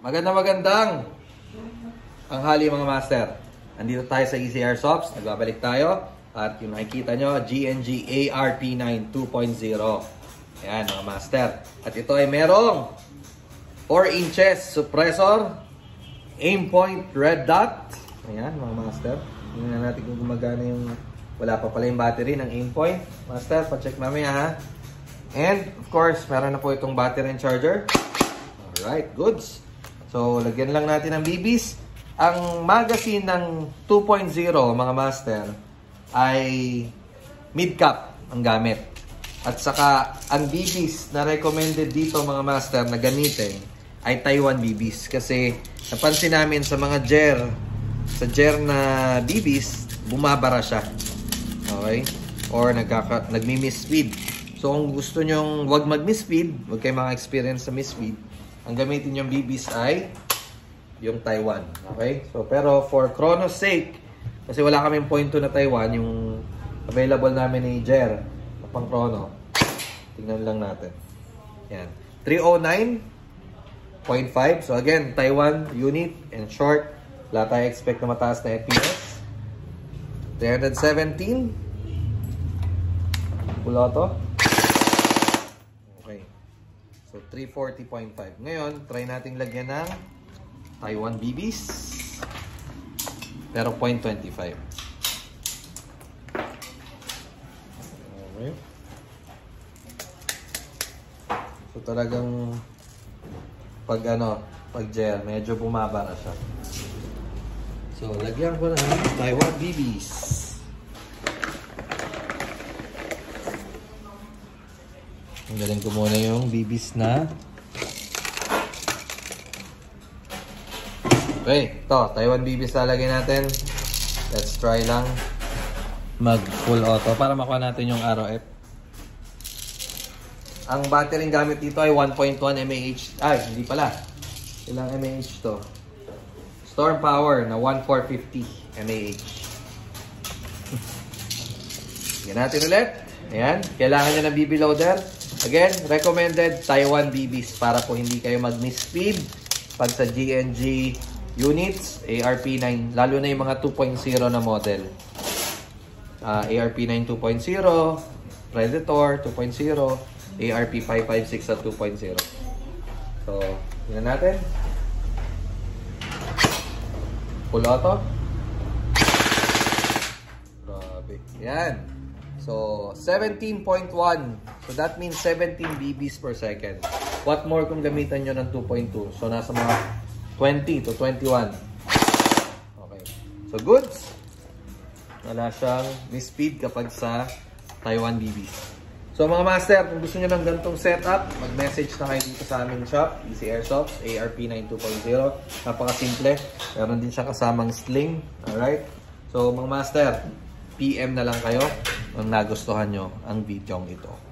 Magandang tanghali mga master. Andito tayo sa Easy Airsofts. Nagbabalik tayo. At yung nakikita nyo, GNG ARP9 2.0. Ayan mga master. At ito ay merong 4 inches suppressor, aim point red dot. Ayan mga master. Tingnan natin kung gumagana yung... Wala pa pala yung battery ng aim point. Master, pa-check mamaya ha. And of course, meron na po itong battery and charger. Alright, goods. So, lagyan lang natin ng BBs. Ang magazine ng 2.0, mga master, ay mid-cap ang gamit. At saka, ang BBs na recommended dito, mga master, na gamitin, ay Taiwan BBs. Kasi, napansin namin sa mga sa ger na BBs, bumabara siya. Okay? Or nagmi-miss-speed. So, kung gusto nyong wag mag-miss-speed, wag kayo mga-experience sa miss-speed, ang gamitin yung BBs ay yung Taiwan. Okay? So, pero for Chrono's sake, kasi wala kaming point 2 na Taiwan, yung available namin ni Jer na pang Chrono. Tingnan lang natin. Yan. 309.5. So, again, Taiwan unit and short. Wala tayo expect na mataas na FPS. 317. Pula to. So, 340.5. Ngayon, try natin lagyan ng Taiwan BBs. Pero 0.25. Okay. So, talagang pag gel, medyo bumaba na siya. So, lagyan ko ng Taiwan BBs. Galing ko muna yung BBs na. Okay, ito, Taiwan BBs lalagay natin. Let's try lang mag full auto para makuha natin yung ROF. Ang battery gamit dito ay 1.1 mAh. Ay, hindi pala. Ilang mAh to? Storm Power na 1450 mAh. Yan natin ulit. Ayan, kailangan nyo ng BB loader. Again, recommended Taiwan BBs para po hindi kayo mag-miss-speed pag sa GNG units, ARP9, lalo na yung mga 2.0 na model. ARP9 2.0, Predator 2.0, ARP556 at 2.0. So, yun na natin. Full auto. Grabe. Yan. So, 17.1. So, that means 17 BBs per second. What more kung gamitan nyo ng 2.2? So, nasa mga 20 to 21. Okay. So, goods. Wala siyang miss-speed kapag sa Taiwan BBs. So, mga master, kung gusto nyo ng ganitong setup, mag-message na kayo dito sa aming shop, Easy Airsofts, ARP9 2.0. Napaka-simple. Meron din siya kasamang sling. Alright? So, mga master, PM na lang kayo kung nagustuhan nyo ang video ito.